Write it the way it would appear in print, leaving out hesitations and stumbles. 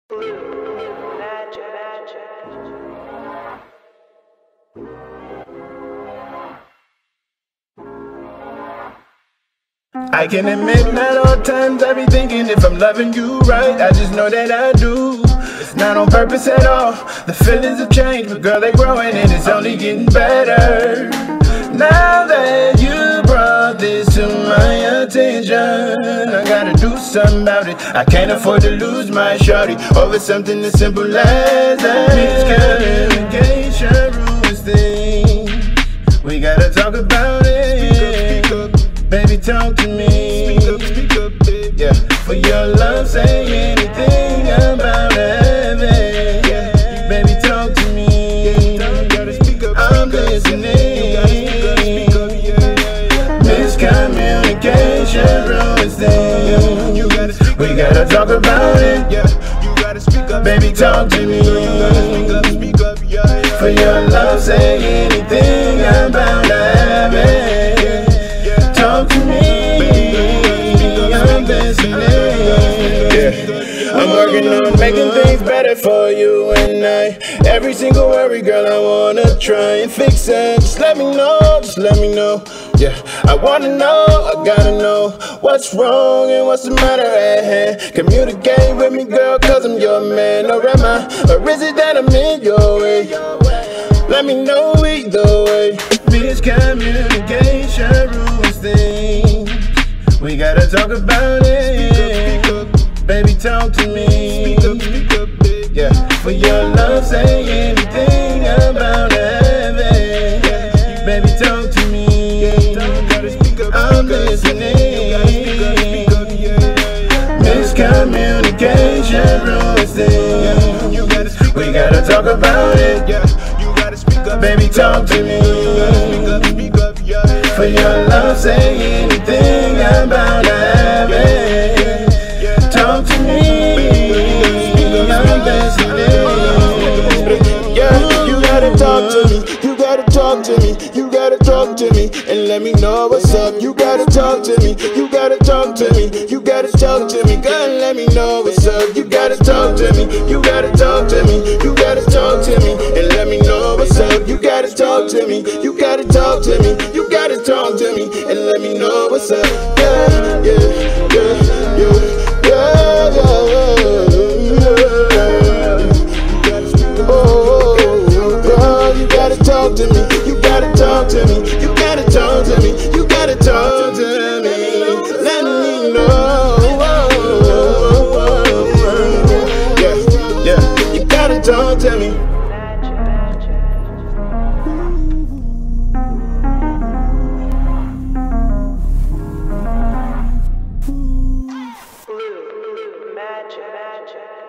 Blue magic. I can admit that all times I be thinking if I'm loving you right, I just know that I do. It's not on purpose at all. The feelings have changed, but girl, they growing and it's only getting better. Now that you brought this to my attention, I gotta do something about it. I can't afford to lose my shorty over something as simple as that. Miscommunication ruins things. We gotta talk about it. Speak up, baby, talk to me. Speak up, baby. Yeah, for your love, say anything about heaven. Yeah, baby, talk to me. I'm listening. Miscommunication ruins things. We gotta talk about it. Yeah, you gotta speak up, baby, talk to me. Speak up, yeah. For your love, say anything about heaven. Talk to me, I'm listening. Yeah, I'm working on making things better for you and I. Every single worry, girl, I wanna try and fix it. Just let me know, just let me know. Yeah, I wanna know, I gotta know what's wrong and what's the matter at hand. Communicate with me, girl, cause I'm your man. Or am I, or is it that I'm in your way? Let me know either way. Miscommunication ruins things. We gotta talk about it. Speak up, baby, talk to me. Speak up, baby. Yeah, for your love, say anything about heaven. Yeah, baby, talk to me. I'm listening. Miscommunication ruins things. We gotta talk about it. Baby, talk to me. For your love, say anything about heaven. Talk to me. I'm listening. Yeah, you gotta talk to me. You gotta talk to me. You gotta talk to me and let me know what's up. You gotta talk to me. You gotta talk to me. You gotta talk to me. Girl, let me know what's up. You gotta talk to me. You gotta talk to me. You gotta talk to me and let me know what's up. You gotta talk to me. You gotta talk to me. You gotta talk to me and let me know what's up. Yeah, yeah, yeah, yeah, yeah, yeah. Oh, girl, you gotta talk to me. You gotta talk to me. You gotta talk to me. You gotta talk to me. Let me know. Yeah, yeah. You gotta talk to me. Blue magic.